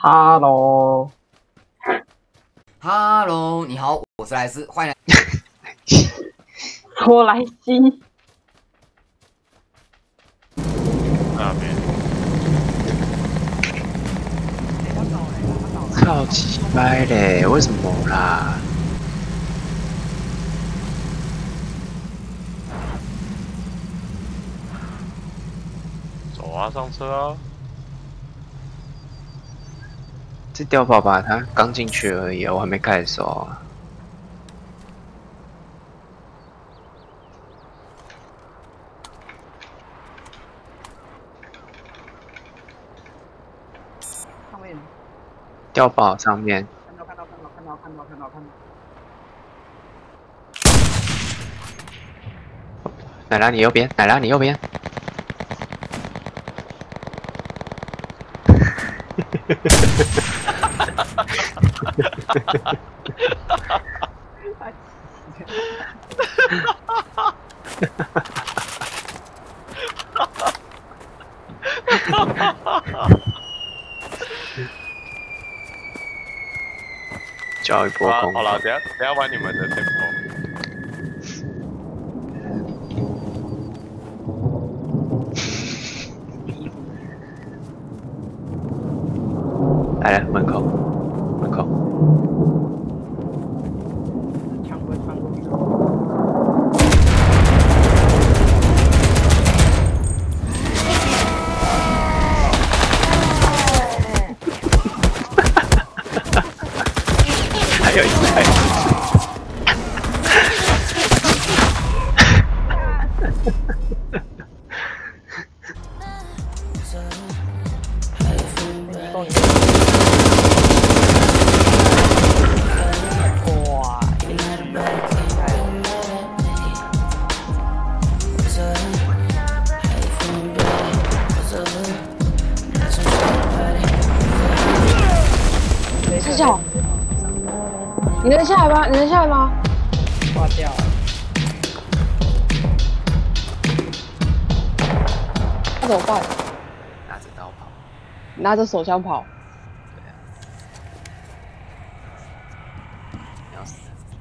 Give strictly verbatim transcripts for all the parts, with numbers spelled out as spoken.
Hello， Hello， 你好，我是莱斯，欢迎来。 我来西。 那边。 超级掰嘞，为什么啦？ 走啊，上车啊！ 这碉堡吧，他刚进去而已，我还没开始哦。 上面。 碉堡上面。 看到看到看到看到看到看到看到。 奶酪你右边，奶酪你右边。教一波空。 好了，等下等下玩你们的 tempo。 来了，门口，门口。 枪会穿过去。 还有一台。 睡觉，你能下来吗？你能下来吗？ 挂掉了。 那怎么办？ 拿着刀跑。 拿着手枪跑。 对啊。你要死。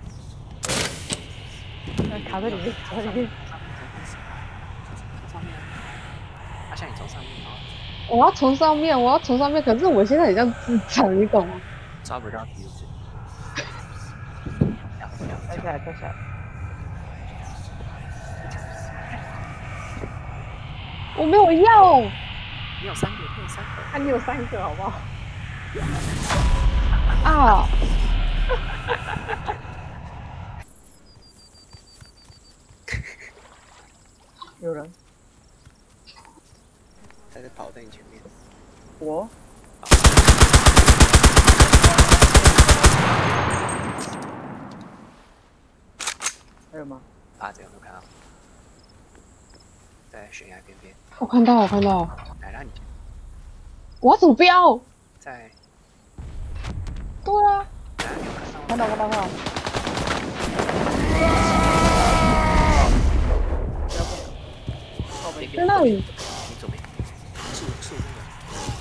卡在里面，卡在里面。 从上面。他像你从上面吗？ 我要从上面，我要从上面，可是我现在很像智障，你懂吗？ 抓不到敌人。 跳下来，跳下来。 我没有要。 你有三个，你有三个。 啊，你有三个，好不好？ 啊！ 有人。 他在跑在你前面。 我。还有吗？ 啊，这个没有看到。在悬崖边边。 我看到，我看到。 来，让你。 我要怎么标？ 在。 对啊。 看到，看到，看到。 在那里。 你左边。树树那个。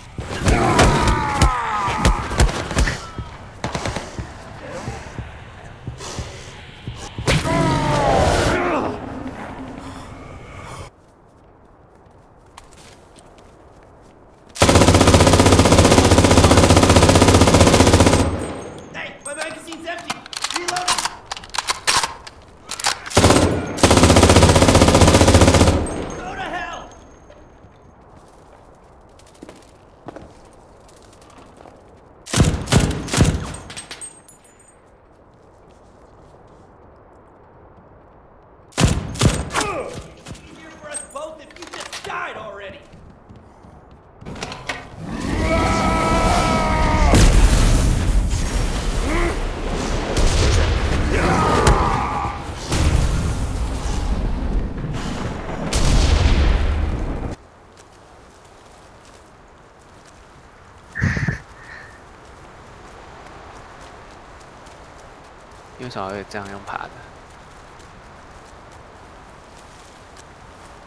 为什么会这样用爬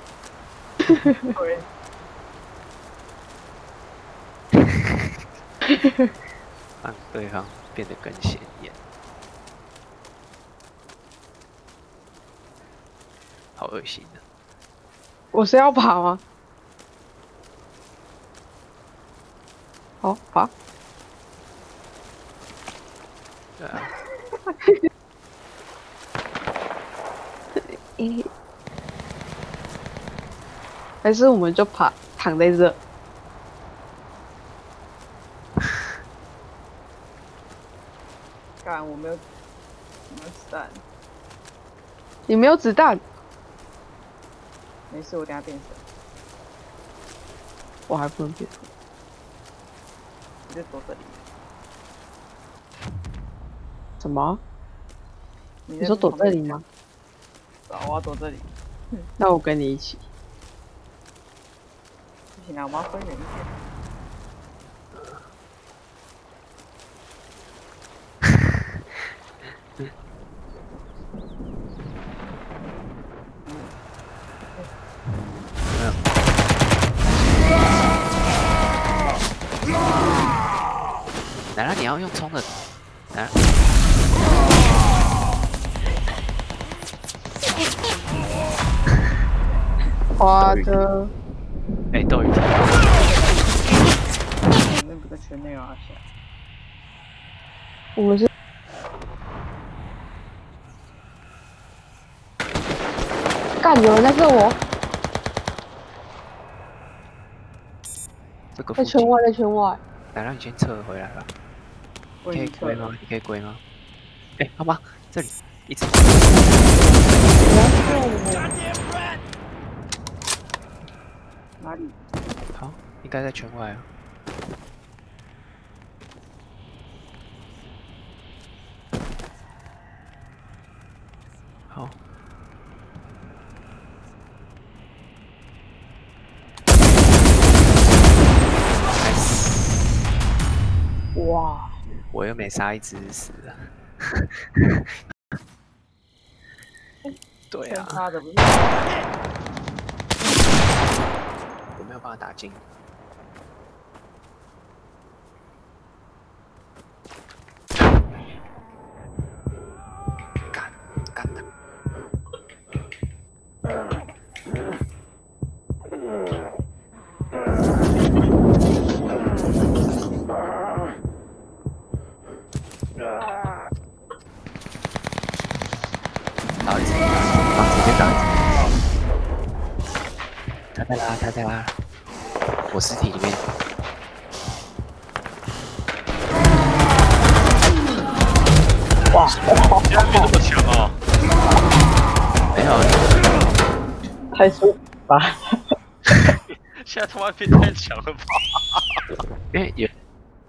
的？ 让对方变得更显眼。好恶心啊！ 我是要爬吗？好，爬。 对啊。 咦？还是我们就爬，躺在这。 干，我没有，没有子弹。 你没有子弹？ 没事，我等下变身。 我还不能变身。 你就躲这里。 什么？ 你你说躲这里吗？ 啊，我要躲这里。 那我跟你一起。 不行啊，我们要分远一点。 来了，你要用冲的，来。 花的。 哎，斗鱼。 那不在圈内啊，下。 我们是。干，有人在射我。 这个在圈外，在圈外。 来，让你先撤回来吧。你可以归吗？你可以归吗？哎，好吧，这里一直。 哪里？ 好，应该在圈外啊。好。 哇！ 我又没杀一只死了。对啊。 他的不是。 我没有办法打进。干干的。打一次，啊，直接打一次。他在拉，他在拉，我尸体里面。 哇！现在变这么强啊！ 没有， 太舒吧？ 现在他妈变太强了吧？ 因为有。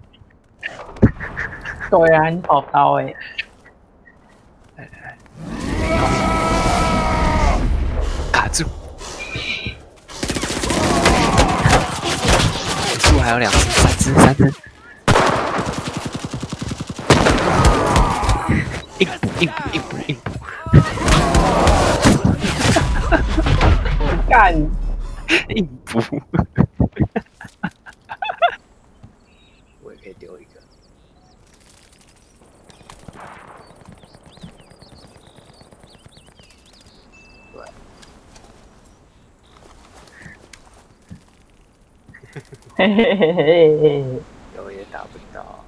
对啊，你好刀哎、欸！ 来来来，卡住，树还有两只、三只、三只，硬补、硬补、硬补、硬补， 干， 硬补，我也可以丢一个。 嘿嘿嘿嘿嘿， 有也打不到，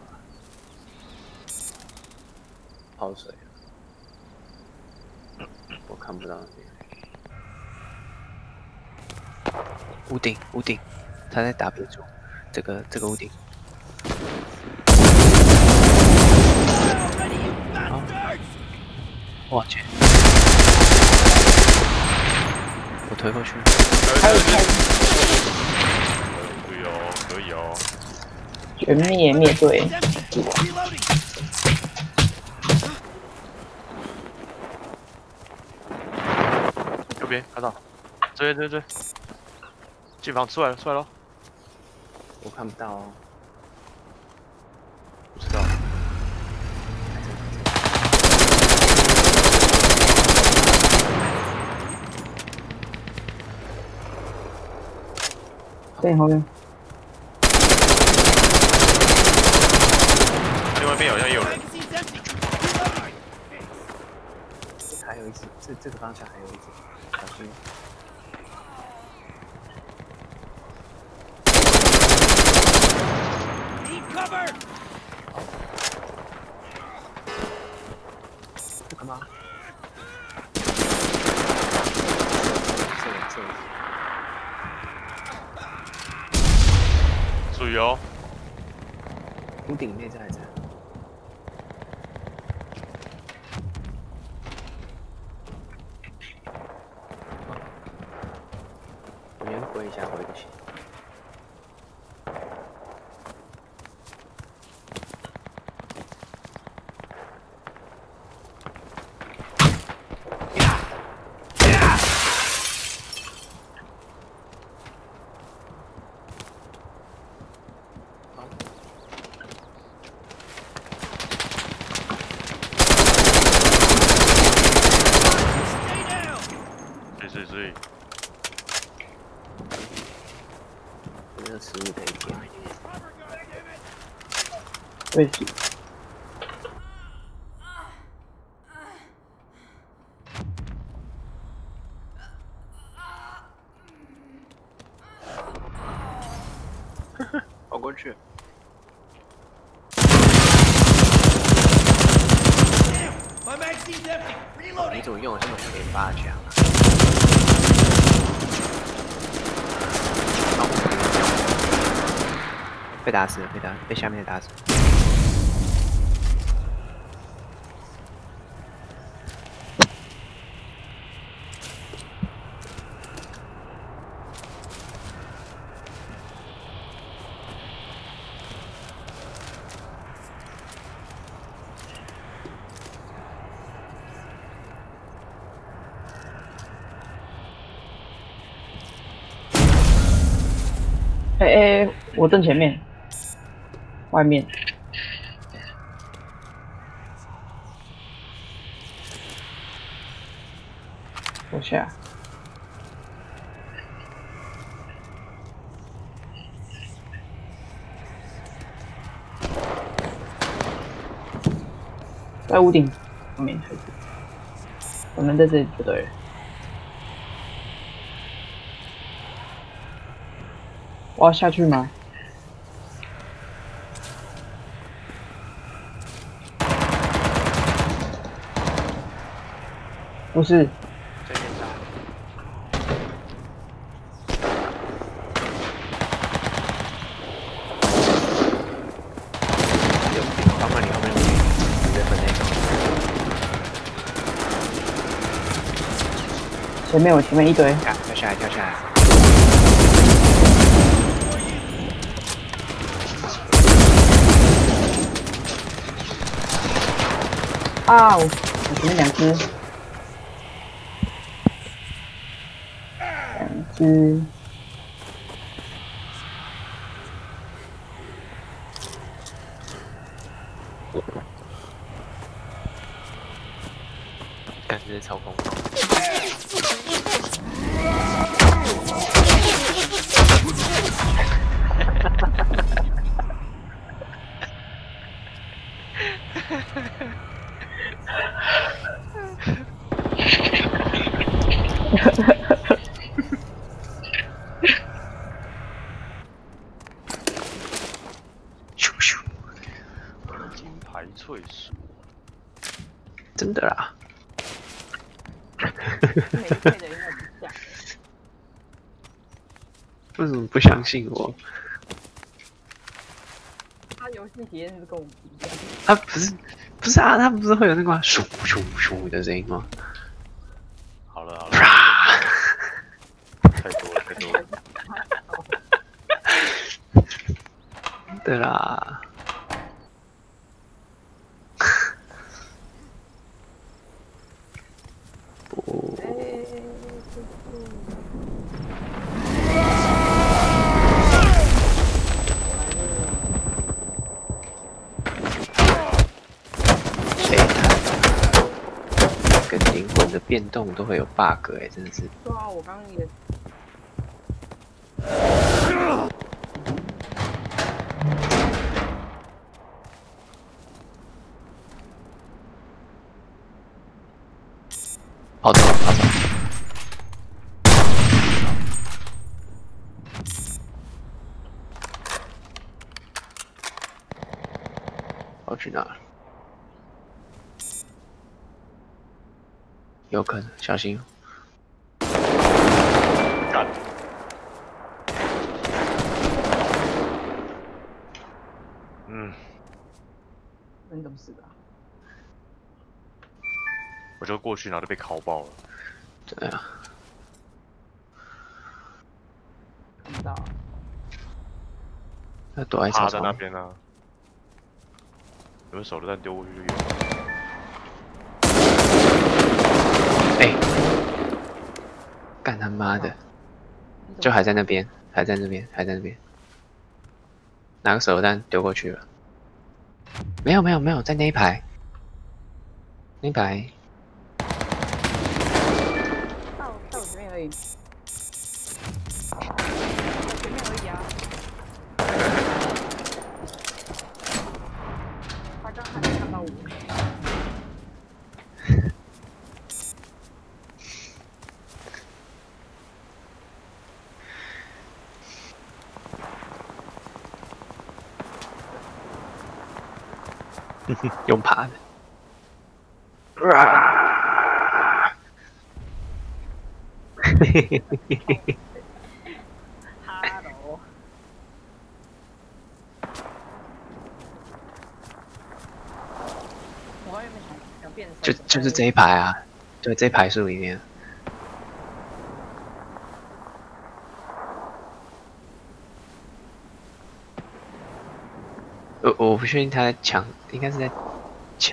泡水了，我看不到那边。屋顶，屋顶，他在打别组，这个这个屋顶。好，我去，我推过去。 还有可以哦，可以哦。 全灭灭队。 右边看到，这边这边这边，进房出来了出来了。 我看不到哦。 不知道。 对，后面。 面好像也有人。 还有一只，这这个方向还有一只，小心。这个吗？这个这个。 注意哦。 屋顶内在在。我先回一下，回个血。 对对， 这个食物可以点。 我也是。 跑过去。你怎么用这么可以八强啊？被打死了，被打，被下面打死了。 哎哎，我正前面，外面。我下。在屋顶后面还是？我们在这里就对了。我要下去吗？不是。 在面上。 有后面你后面你在分那个。 前面我前面一堆。 跳跳下来，跳下来。 啊！我我前面两只，两只。 感觉超空。咻咻， 金牌脆薯， 真的啦。为什么不相信我？ 他游戏体验是跟我们一样。 啊，不是，不是啊，他不是会有那个咻咻咻的声音吗？ 好了好了，太多了太多了。 对啦。哦。跟灵魂的变动都会有 bug 哎、欸，真的是。 对啊，我刚刚也。 跑走，跑走。跑去哪？有可能，小心哦。 干。嗯。 你怎么死的？ 我就过去，然后就被烤爆了。 对啊。 看不到。 他躲在草丛。 趴在那边啊。有个手榴弹丢过去就有。 哎、欸！干他妈的！就还在那边，还在那边，还在那边。拿个手榴弹丢过去了。没有没有没有，在那一排。那一排。 到到我这边而已。前面而已啊。他刚还没看到我。 用爬的。嘿嘿嘿嘿嘿。 哈喽。我刚原本想想变成。 就就是这一排啊，对，这一排树里面。我我不确定他在抢，应该是在抢。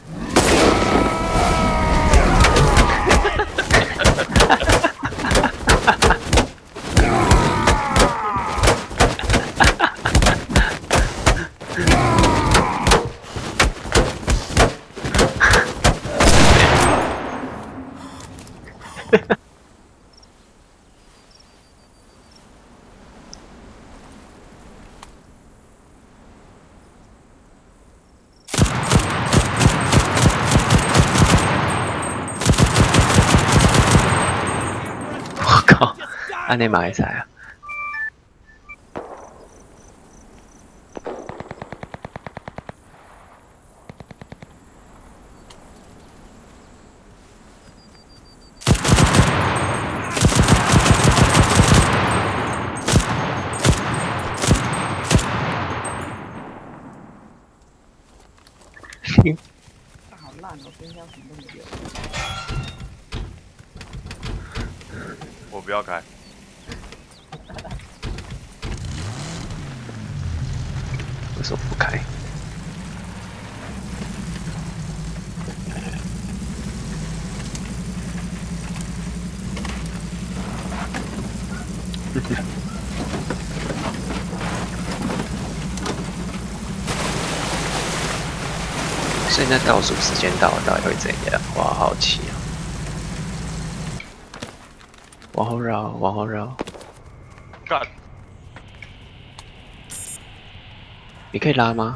我靠，安内马来赛啊！ 好烂哦，冰箱什么都没有。 我不要开。 为什么不开？现在倒数时间到了，到底会怎样？我好好奇啊！往后绕，往后绕。 干！ 你可以拉吗？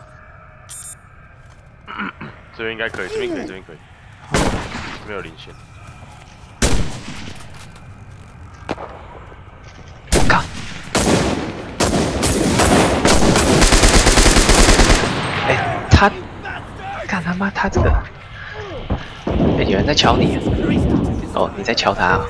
这边应该可以，这边可以，这边可以。这边有领先。 靠！哎、欸，他，干他妈，他这个，哎、欸，有人在敲你。哦，你在敲他啊？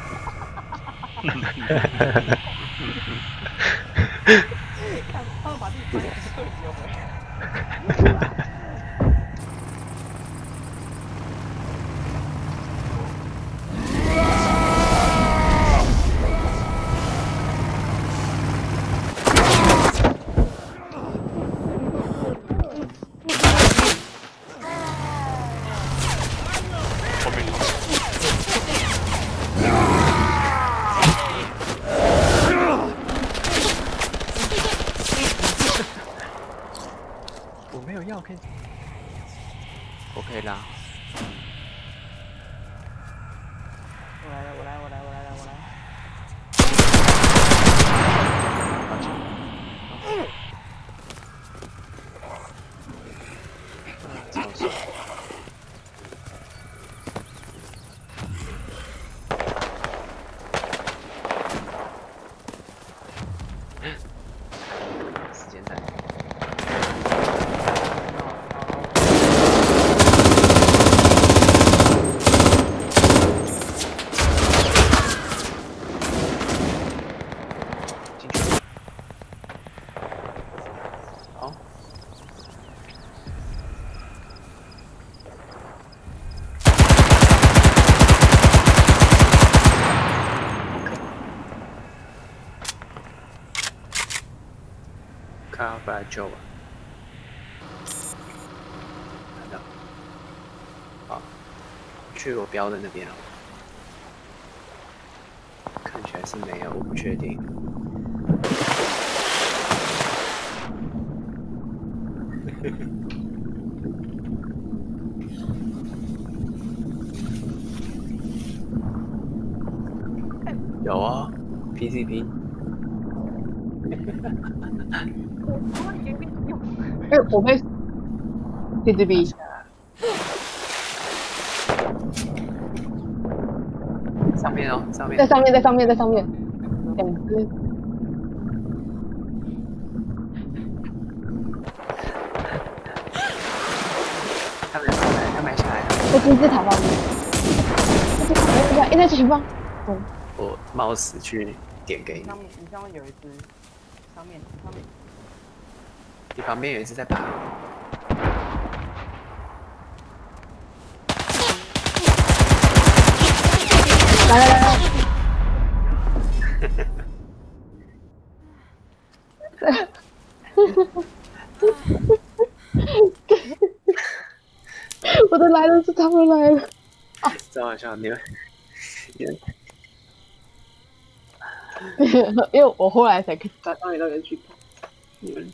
我没有药可以，我可以拉。 我来了，我来，我来，我来了，我来。 超爽。 看要不来救吧。看到。好，去我标的那边了。看起来是没有，我不确定。有啊 ，P C P。 哎，我被 P C B 上面哦，上面。 在上面，在上面，在上面，两只。 他没下来，他没下来。 在金字塔上面。金字塔没有，一在前方。嗯。 我冒死去点给你。 上面，你上面有一只，上面上面。 你旁边有一只在爬。 来来来来。我的来了，是他们来了。 啊！真好笑，你们，你们。 因为我后来才到到你那边去看，你们。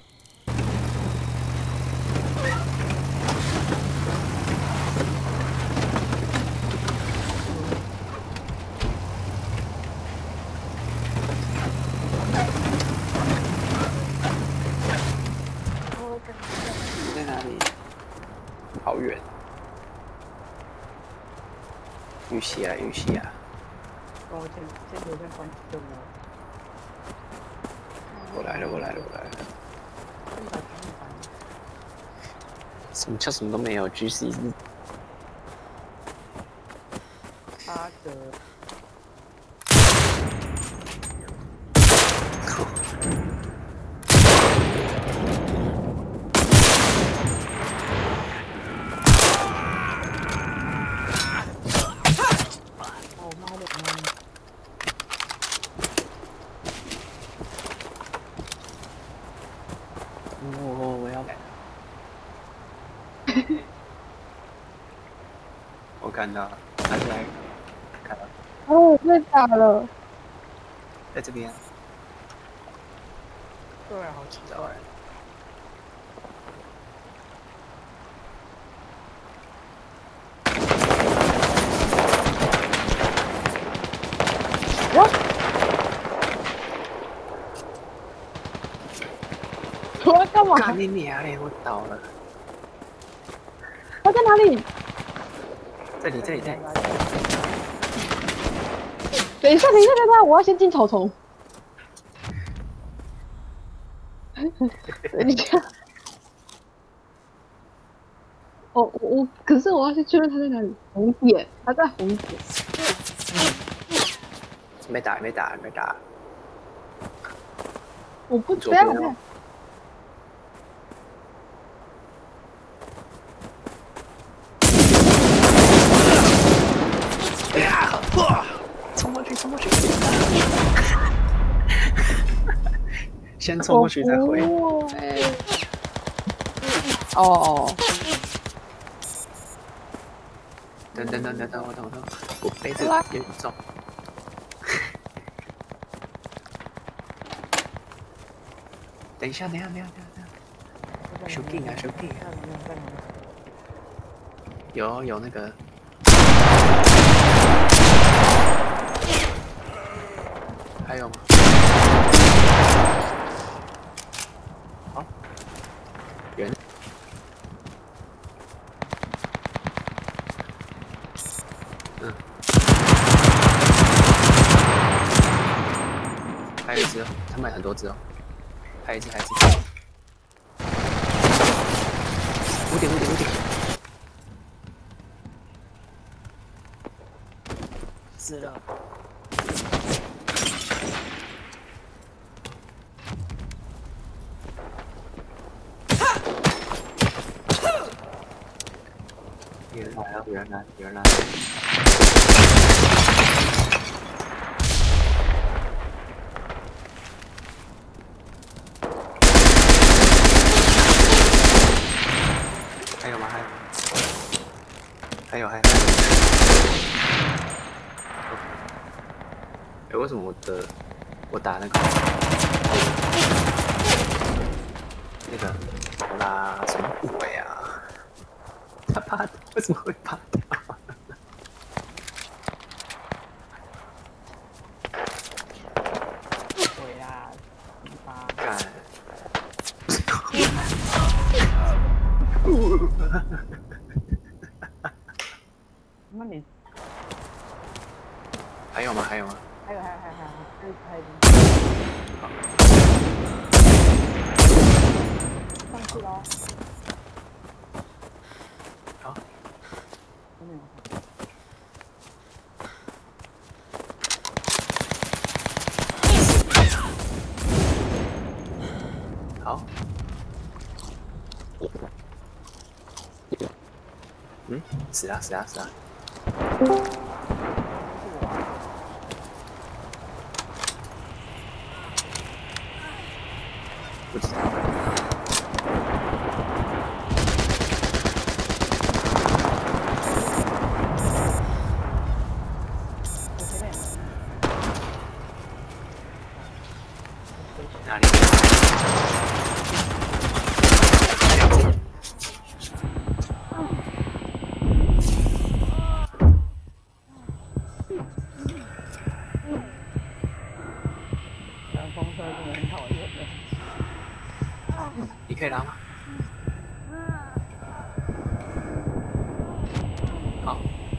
在哪里？好远。玉溪啊，玉溪啊。 哦，先先留在关注我。 我来了，我来了，我来了。什么叫什么都没有 ？G C 是。 八个。 哦，我要来。我看到，他是来，看到。 哦，被打了。 在这边。 对啊，好奇怪。 我。我要干嘛？ 干你娘嘞！我倒了。 他在哪里？ 这里，这里，这里。 等一下，等一下，等一下，我要先进草丛。等一下。哦，我可是我要先确认他在哪里。红点，他在红点。 没打，没打，没打。 我不知道。 冲过去，冲过去！先冲过去再回。 哦哦。 等等等等等我等我等我，我背着有点重。等一下，等一下，等一下，等一下。手劲啊，手劲啊！有有那个。还有吗？好，人。嗯。还有一只哦，他们很多只哦。还有一只，还有一只。五点，五点，五点。死了。有人来了，有人来，有人来。 哎，为什么我的我打那个那个好啦什么鬼啊？他怕为什么会怕掉？ 鬼啊！鸡巴！ 干！ 那你还有吗？还有吗？ 还有还有还有还有还有还有。上去喽！ 好。 真的有。 好。嗯，死啊死啊死啊！不知道。哪里？ 蓝风车真的很讨厌的。 你可以拉吗？好。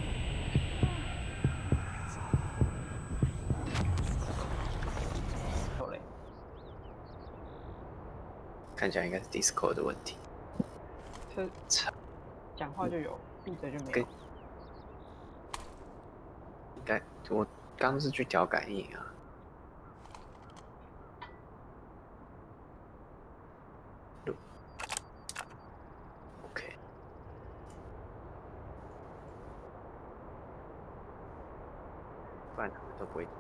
有嘞。 看起来应该是 Discord 的问题。 这讲话就有，闭嘴就没有。 应该我刚是去调感应啊。OK。不然他们都不会。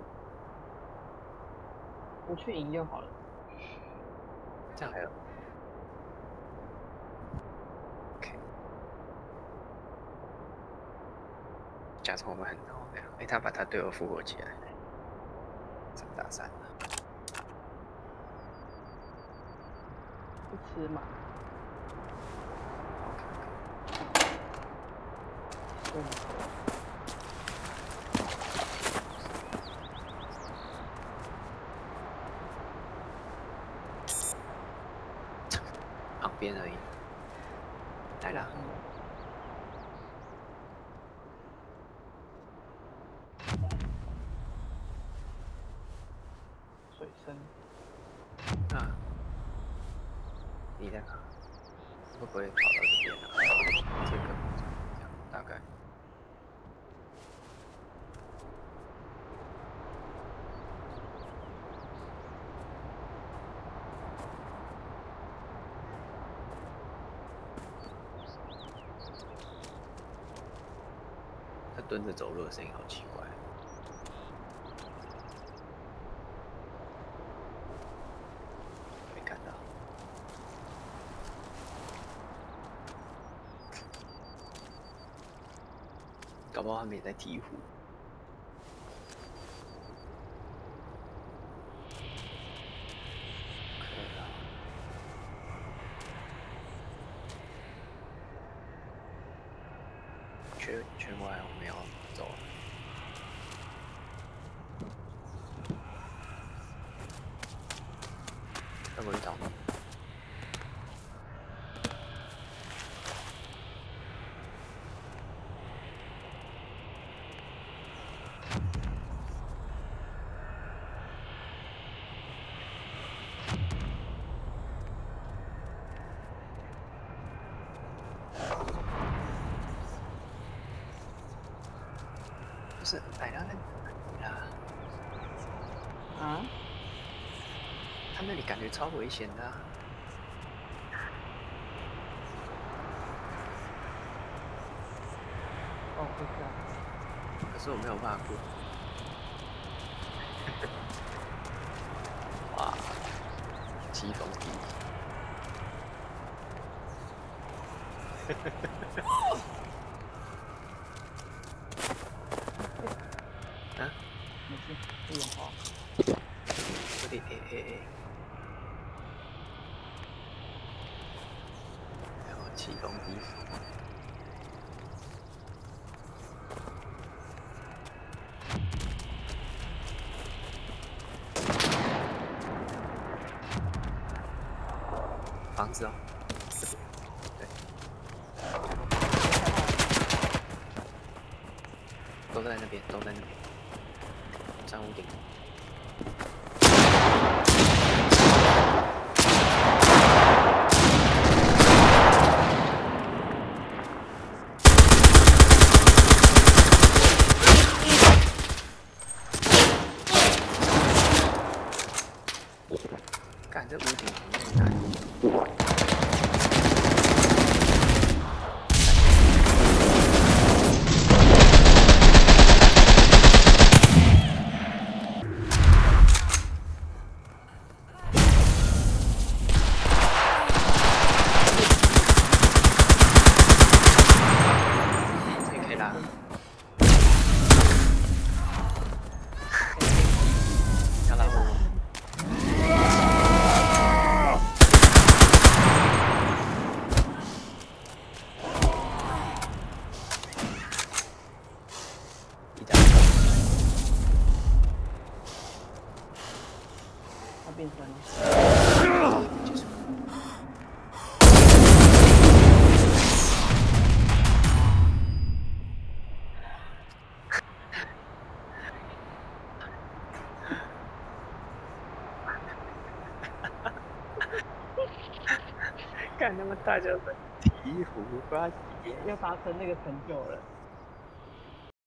不去赢就好了。 这样还有。OK。假装我们很闹那样，哎、欸，他把他队友复活起来，三打三了。 不吃嘛。对。 旁边而已。来了。 水深。 啊。你在哪？会不会跑到这边啊？这个，这样大概。他蹲着走路的声音好奇怪。没看到。搞不好他们也在醍醐。圈圈外我们要走了。要不去找你？不是，摆到那里啦。 啊？ 他那里感觉超危险的、啊。 哦，不是啊。 可是我没有办法过。哇，疾风第一。啊？ 没事，不用慌。 有点 A A A。然后气功低手。房子哦，对，都在那边，都在那边，上屋顶。干这屋顶很难。 变身了。 干他妈大叫声，醍醐灌顶， 要达成那个成就了。